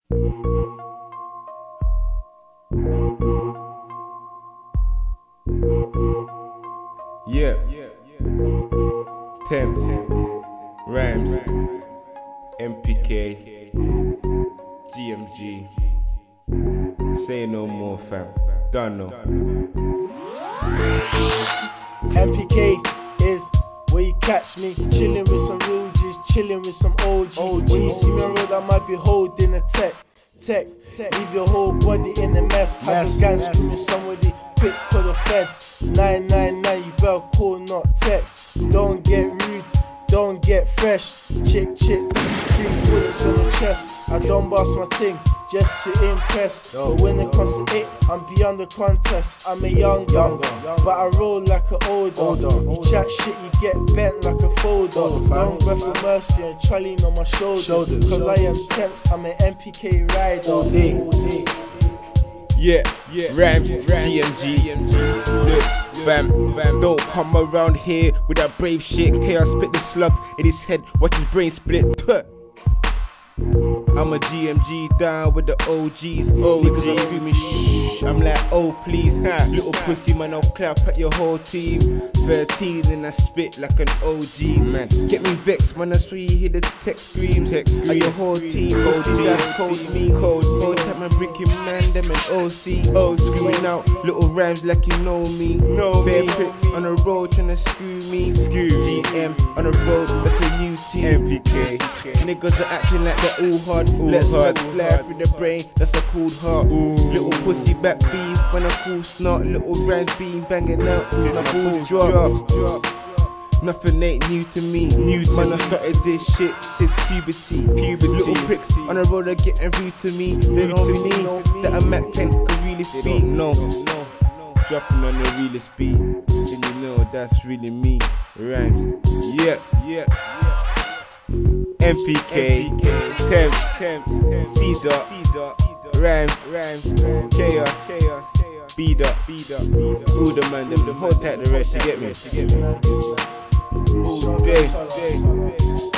Yeah, Thames, Rhymes, MPK, GMG. Say no more, fam. Done no. MPK is where you catch me, chilling with some real G's, chilling with some OGs. When you see me on road, I might be holding a tech. Leave your whole body in a mess. Have a gang screaming somebody, quick call the feds. 999, you better call, not text. Don't get rude, don't get fresh. Chick, 3 bullets on the chest. I don't bust my ting just to impress. But when it comes to it, I'm beyond the contest. I'm a young gun, but I roll like an older. You chat shit, you get bent like a folder. Long breath of mercy and Charlie on my shoulders. Cause I am tense, I'm an MPK rider all day. Yeah, Rhymes, GMG. Look, fam, don't come around here with that brave shit. Chaos spit the slugs in his head, watch his brain split. Puh. I'm a GMG down with the OGs. Niggas are screaming shh. I'm like, oh please, little pussy man, I'll clap at your whole team. 13 and I spit like an OG, man. Get me vexed, man, that's where you hear the text screams. And your whole team, OG, that's cold, me cold. Whole time I'm breaking man, them and OC. Screaming out little rhymes like you know me. Bare pricks on the road trying to screw me. GM on the road, that's a new team. MPK. Niggas are acting like they're all hard. Let's fly through the brain, that's a cold heart. Little pussy back beef when I cool snort. Little rhymes being banging out since my balls drop. Nothing ain't new to me. Man, I started this shit since puberty. Little pricks on the road are getting rude to me. They don't believe that a Mac 10 can really speak. No, dropping on the realest beat. And you know that's really me. Rhymes, yeah. MPK, Thames, C-Dot, Rhymes, Chaos, B-Dot, all the man, them hold tight the rest, you get me? All day.